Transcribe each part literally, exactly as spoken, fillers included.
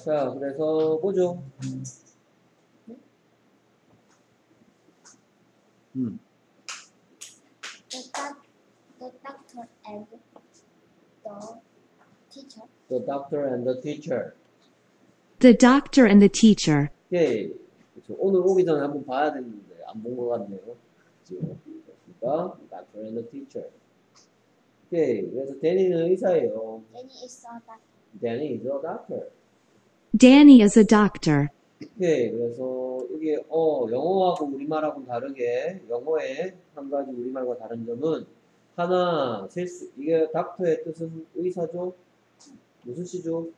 자, 그래서 뭐죠? 음. The, doc, the doctor and the teacher. The doctor and the teacher. The doctor and the teacher. 예. 그렇죠. 오늘 오기 전에 한번 봐야 되는데 안 본 것 같네요. 지금. 그러니까 doctor and the teacher. 오케이. 그래서 데니는 의사예요. Danny is a doctor. Danny is a doctor. Danny is a doctor. 오케이. 그래서 이게 어 영어하고 우리말하고 다르게 영어의 한 가지 우리말과 다른 점은 하나 실수 이게 닥터의 뜻은 의사죠. 무슨 시죠?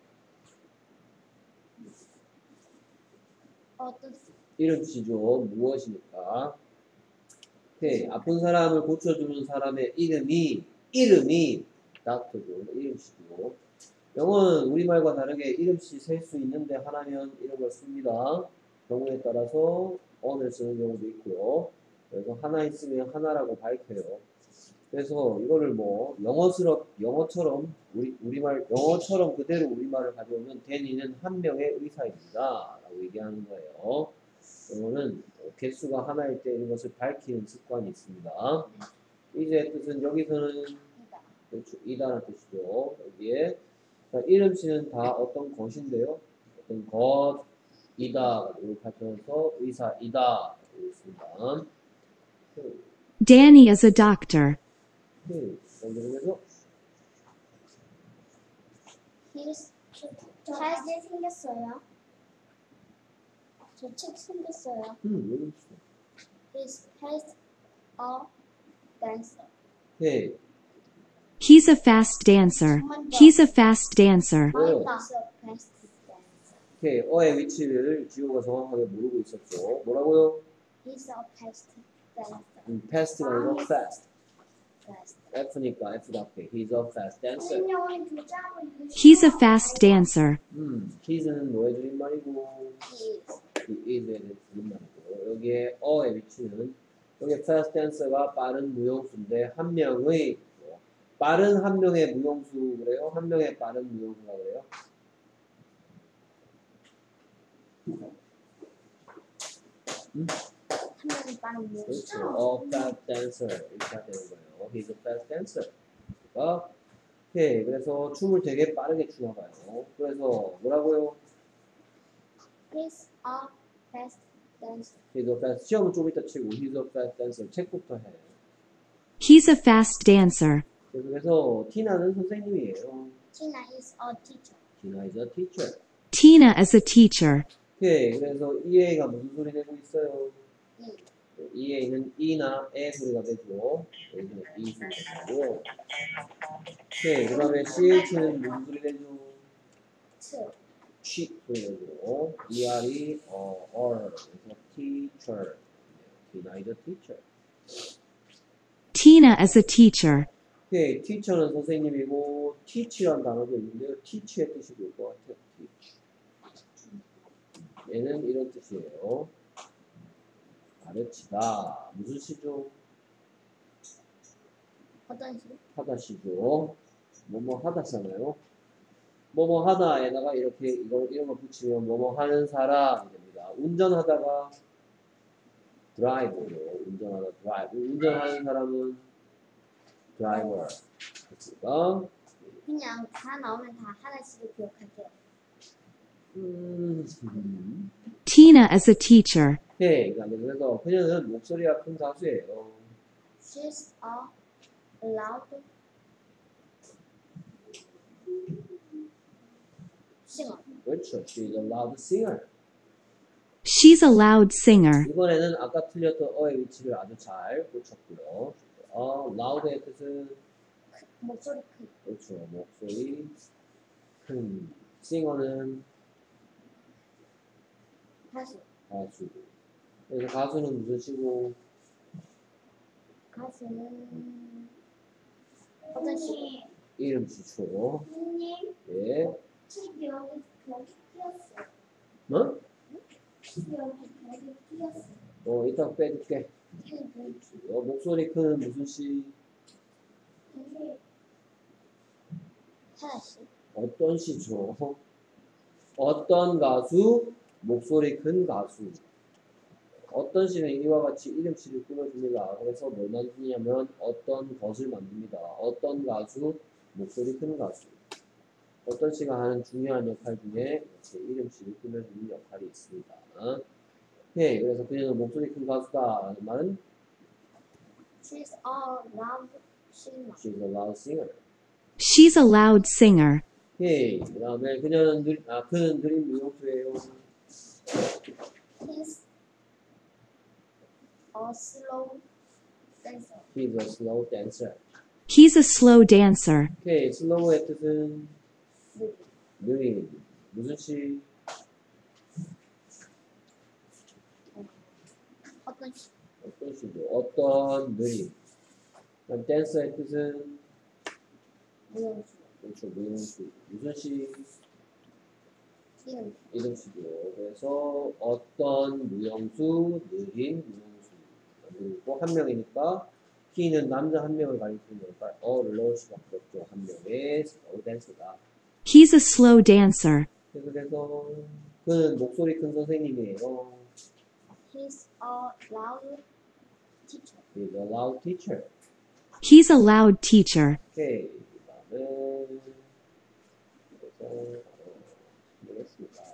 어떤 이름씨죠. 무엇이니까. 오케이. 아픈 사람을 고쳐주는 사람의 이름이 이름이 닥터죠. 이름씨죠. 영어는 우리말과 다르게 이름씨 셀 수 있는데 하나면 이런 걸 씁니다. 경우에 따라서 on을 쓰는 경우도 있고요. 그래서 하나 있으면 하나라고 밝혀요. 그래서 이거를 뭐 영어스럽 영어처럼 우리 우리말 영어처럼 그대로 우리말을 가져오면 데니는 한 명의 의사입니다라고 얘기하는 거예요. 영어는 개수가 하나일 때 이것을 밝히는 습관이 있습니다. 이제 뜻은 여기서는 그렇죠, 이다라는 뜻이죠. 여기에 자, 이름씨는 다 어떤 것인데요. 어떤 것이다 이렇게 밝혀서 의사이다 이렇게 있습니다. Danny is a doctor. 네, 그래서 He's 잘 생겼어요. 저 책 생겼어요. 음, 여기 있어. He's has a dancer. 네, He's a fast dancer. He's a fast dancer. 왜요? He's a fast dancer. 오케이, 어의 위치를 지호가 정확하게 모르고 있었죠. 뭐라고요? He's a fast dancer. 음, fast가 아니고 fast. Fast. F니까 F답게. He's a fast dancer. He's a fast dancer. 음, he's는 뭐의 줄임말이고, He is. he is의 줄임말이고, 여기에 어의 위치는 여기 fast dancer가 빠른 무용수인데 한 명의 뭐, 빠른 한 명의 무용수 그래요? 한 명의 빠른 무용수가 그래요? 음? 한 명이 빠른 무엇? 그렇죠. A fast dancer 이렇게 해야 되는 거예요. He's a fast dancer. 그러니까 오케이. 그래서 춤을 되게 빠르게 추나가요. 그래서 뭐라고요? He's a fast dancer. He's a fast. 시험은 좀 이따 치고 He's a fast dancer. 책부터 해. He's a fast dancer. 그래서 티나는 선생님이에요. Tina is a teacher. Tina is a teacher. Tina is a teacher. 오케이. 그래서 이에이가 무슨 소리 내고 있어요? E. 이에이는 이나 에 소리가 되죠. 여기는 이 소리가 되고. 오케이. 그 다음에 씨에이치는 무슨 소리 내죠? Two. 취 소리 내죠. 이알이 어, or 그래서 teacher. Tina is a teacher. Tina is a teacher. 오케이. teacher는 선생님이고 teach라는 단어도 있는데요. teach의 뜻이 될 것 같아요. teach. 얘는 이런 뜻이에요. 가르치다. 무슨 시죠? 어떤 시? 하다 시죠. 뭐뭐 하다잖아요. 뭐뭐 하다에다가 이렇게 이거 이런 거 붙이면 뭐뭐 하는 사람이 됩니다. 운전하다가 드라이버요. 운전하다 드라이브. 운전하는 사람은 드라이버. 그러니까 그냥 다 나오면 다 하나씩을 기억할게요. 음. Tina is a teacher. 오케이. 그래서 그녀는 목소리가 큰 가수예요. She's a loud singer. 그렇죠. She's a loud singer. She's a loud singer. 이번에는 아까 틀렸던 어의 위치를 아주 잘 고쳤고요. 어, loud의 뜻은 목소리 큰. 그렇죠. 목소리 큰. 싱어는 가수. 가수. 그래서 가수는 무슨 시고? 가수는 어떤 시? 이름 시초. 선생님, 예. 책 여기 벽에 끼었어. 뭐? 책 여기 벽에 끼었어. 어, 이따 빼줄게. 책 여기. 어, 목소리 큰 무슨 시? 하나씩. 어떤 시죠? 어떤 가수, 목소리 큰 가수. 어떤 시는 이와 같이 이름씨를 꾸며줍니다. 그래서 뭘 만드냐면 어떤 것을 만듭니다. 어떤 가수, 목소리 큰 가수. 어떤 시가 하는 중요한 역할 중에 이렇게 이름씨를 꾸며주는 역할이 있습니다. 네, 그래서 그녀는 목소리 큰 가수다 라는 말은 She's a loud singer. She's a loud singer. She's a loud singer. 오케이. 그 다음에 그녀는 느, 아, 그는 느린 무용수예요. He's a slow dancer. He's a slow dancer. He's a slow dancer. 오케이. slow의 뜻은 느리. 느린. 무슨 시? 어떤 시? 어떤 시죠? 어떤 느린. 그럼 dancer의 뜻은 무용수. 그렇죠. 무용수. 무슨 시? 이름. 이름시죠. 그래서 어떤 무용수, 느린 무용수. 그리고 한 명이니까 he는 남자 한 명을 가리키는 거니까 어를 넣을 수밖에 없죠. 한 명의 slow dancer다. He's a slow dancer. 그래서 그는 목소리 큰 선생님이에요. He's a loud teacher. He's a loud teacher. He's a loud teacher. 오케이. 그 다음에 그래서 어, 모르겠습니다.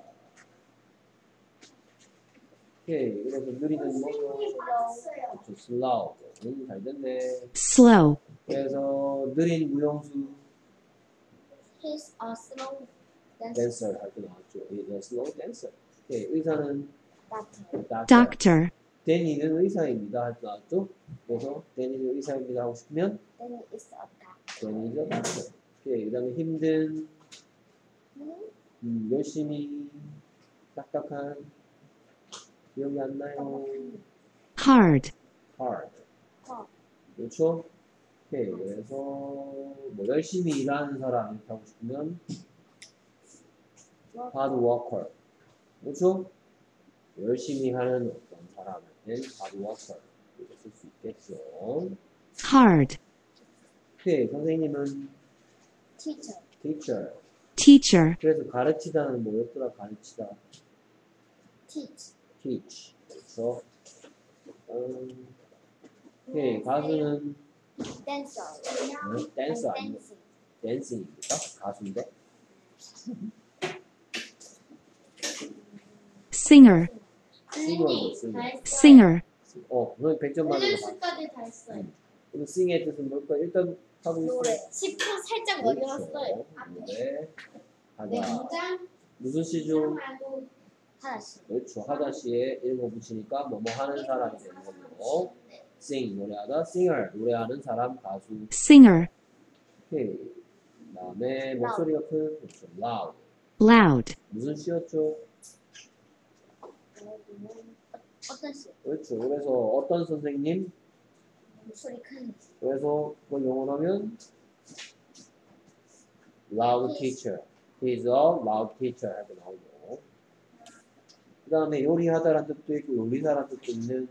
오케이. 그래서 느리는 뭐죠? 그렇죠. slow. 음, 잘 됐네. Slow. 그래서 느린 무용수 He's a slow dancer. dancer 할 때 나왔죠. He's a slow dancer. 오케이. 의사는 Doctor. doctor. Doctor. 데니는 의사입니다. 할 때 나왔죠. 그래서 데니는 의사입니다 하고 싶으면 Then it's a doctor. 데니가 doctor. 오케이. 그 다음에 힘든 Hmm? 음, 열심히 딱딱한 기억이 안 나요. Hard. hard. 어. 그렇죠? 오케이. 그래서 뭐 열심히 일하는 사람 이렇게 하고 싶으면 hard worker. 그렇죠? 열심히 하는 어떤 사람을 hard worker 이렇게 쓸 수 있겠죠. Hard. 오케이. 선생님은 Teacher. teacher. Teacher. 그래서 가르치다는 뭐였더라? 가르치다. Teach. teach. 그래서 음, 오케이. 가수는 Dancer. 응? 댄서 아니, 아니면 dancing. 댄싱입니까? 가수인데? Singer. 싱어도 쓰고. Singer. 어, 너 백 점 만점에 봐. 밸런스까지 다 했어요. 그럼 싱의 뜻은 뭘까? 일단 하고 있어. 노래. 십 분 살짝 멀려놨어요. 노래. 네, 하다. 문장 무슨 시죠? 말고 하나씩. 그렇죠. 하다 시에 이런 거 붙이니까 뭐뭐 하는 사람이 되는 거고. sing 노래하다. singer 노래하는 사람 가수. Singer. 오케이. 그다음에 목소리가 큰 그렇죠. loud. Loud. 무슨 시였죠? 어떤 시? 그렇죠. 그래서 어떤 선생님? 목소리 큰. 그래서 그걸 영어로 하면 loud teacher. He's a loud teacher 하고 나오고. 그 다음에 요리하다라는 뜻도 있고 요리사라는 뜻도 있는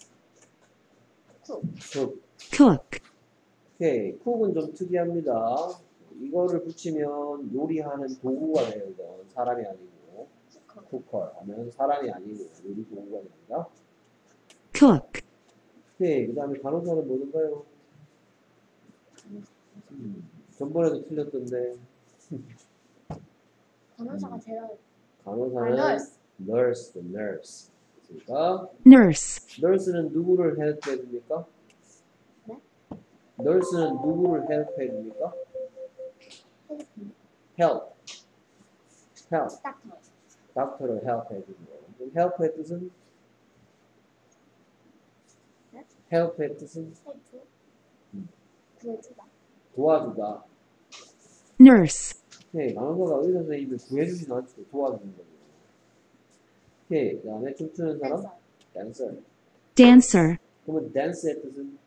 쿡. cook. Cook. 오케이. 쿡은 좀 특이합니다. 이거를 붙이면 요리하는 도구가 돼요. 이건 사람이 아니고. 쿠커 하면 사람이 아니고 요리 도구가 됩니다. Cook. 오케이. 그 다음에 간호사는 뭐든가요? 음, 전번에도 틀렸던데. 간호사가 제일 간호사는 nurse. nurse, the nurse. 그러니까 Nurse. nurse는 누구를 헬프해 줍니까? 네? nurse는 누구를 헬프해 줍니까? help. help. 닥터. doctor를 헬프해 주는 거. 그럼 help의 뜻은? 네? help의 뜻은? 헬프. 음. 구해주다. 도와주다. Nurse. 오케이. 간호사가 의사 선생님을 구해주진 않죠. 도와주는 거죠. 오케이. 그 다음에 춤추는 사람? 댄서. dancer. Dancer. 그러면 dance의 뜻은?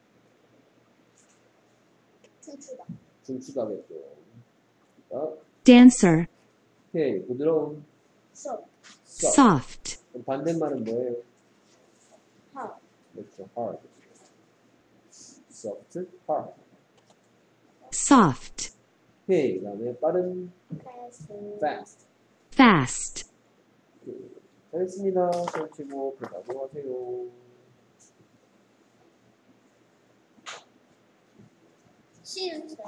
춤추다. 춤추다겠죠. 어? Dancer. 오케이. 부드러운 soft. soft. Soft. 그럼 반대말은 뭐예요? hard. 그렇죠. hard. soft, hard. Soft. 오케이. 그 다음에 빠른 fast. fast. fast, 잘했습니다. 시험 치고 끝나고 하세요. 시는